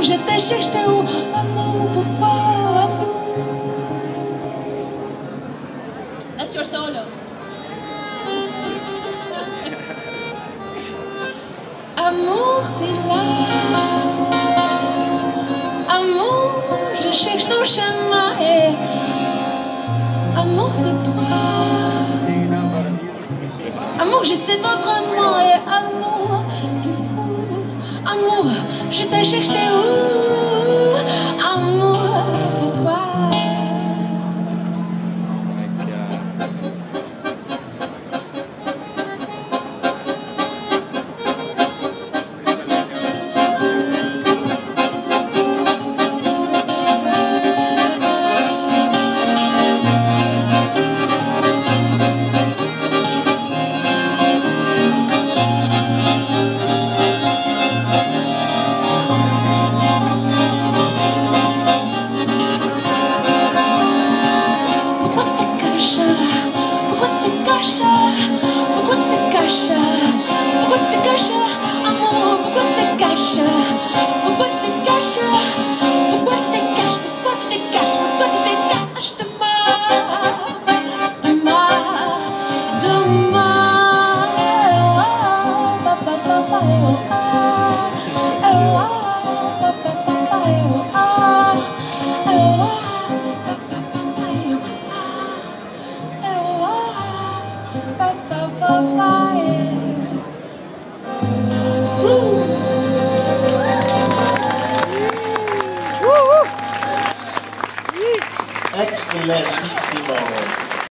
j'étais j'étais où? Amour, pourquoi? Amour. That's your solo. Amour, t'es là. Amour, je cherche ton chemin et amour, c'est toi. Amour, je sais pas vraiment et amour, t'es fou. Amour, je te cherche, t'es où? Amour, pourquoi? Pourquoi tu te caches? Pourquoi tu te caches? Pourquoi tu te caches? Amour, pourquoi tu te caches? Pourquoi tu te caches? Pourquoi tu te caches? Pourquoi tu te caches? Pourquoi tu te caches de moi? De moi, de moi. Excellentissimo.